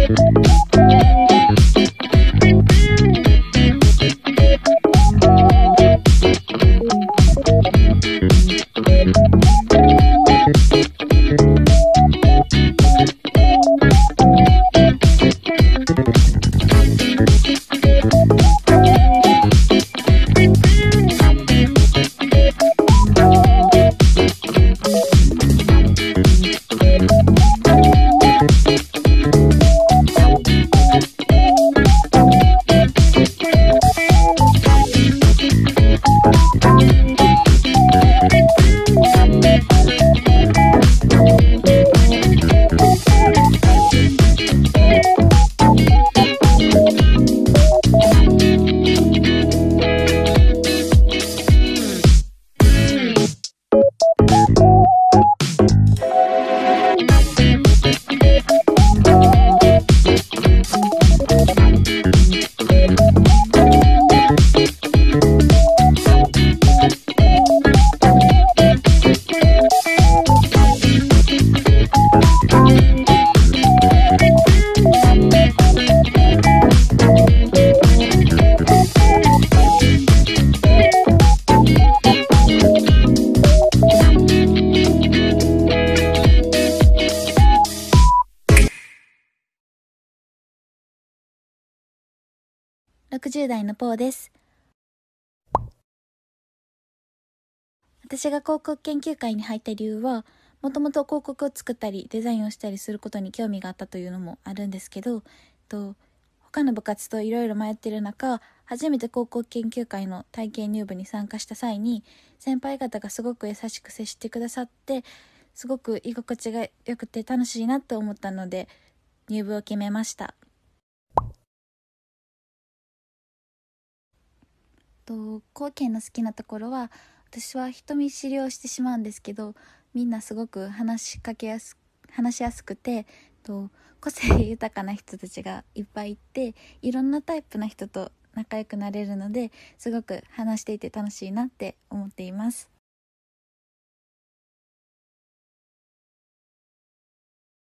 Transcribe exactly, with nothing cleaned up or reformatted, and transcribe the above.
ろくじゅう代のポーです。私が広告研究会に入った理由は、もともと広告を作ったりデザインをしたりすることに興味があったというのもあるんですけど、と他の部活といろいろ迷っている中、初めて広告研究会の体験入部に参加した際に、先輩方がすごく優しく接してくださって、すごく居心地が良くて楽しいなと思ったので入部を決めました。と後見の好きなところは、私は人見知りをしてしまうんですけど、みんなすごく話しかけやす話しやすくて、と個性豊かな人たちがいっぱいいて、いろんなタイプの人と仲良くなれるので、すごく話していて楽しいなって思っています。